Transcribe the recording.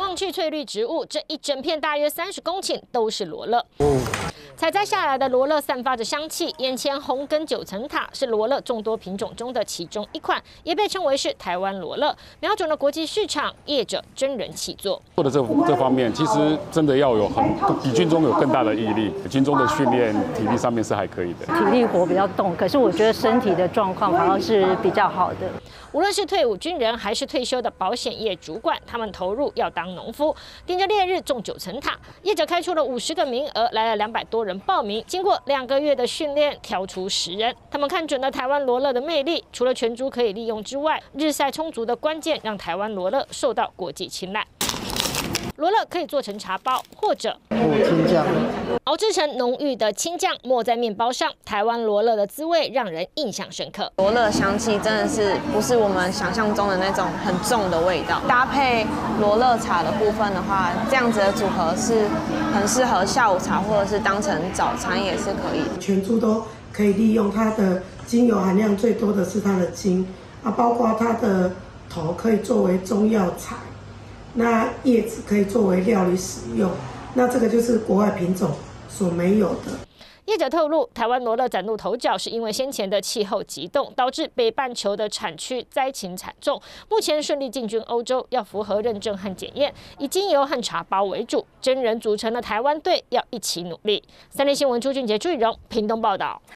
放弃翠绿植物，这一整片大约30公顷都是罗勒。采摘下来的罗勒散发着香气，眼前红根9层塔是罗勒众多品种中的其中一款，也被称为是台湾罗勒，瞄准了国际市场，业者真人气作。 做的这方面，其实真的要有比军中有更大的毅力。军中的训练体力上面是还可以的， 体力活比较动，可是我觉得身体的状况好像是比较好的。 无论是退伍军人还是退休的保险业主管，他们投入要当农夫，盯着烈日种9层塔。业者开出了50个名额，来了200多人报名。经过2个月的训练，挑出10人。他们看准了台湾罗勒的魅力，除了全株可以利用之外，日晒充足的关键让台湾罗勒受到国际青睐。罗勒可以做成茶包，或者青酱熬制成浓郁的青酱，抹在面包上。台湾罗勒的滋味让人印象深刻。 罗勒香气真的是不是我们想象中的那种很重的味道。搭配罗勒茶的部分的话，这样子的组合是很适合下午茶，或者是当成早餐也是可以。 全株都可以利用，它的精油含量最多的是它的茎啊，包括它的头可以作为中药材。那叶子可以作为料理使用，那这个就是国外品种所没有的。 业者透露，台湾罗勒崭露头角，是因为先前的气候急冻，导致北半球的产区灾情惨重。目前顺利进军欧洲，要符合认证和检验，以精油和茶包为主。真人组成了台湾队，要一起努力。3立新闻朱俊杰、朱雨荣屏东报道。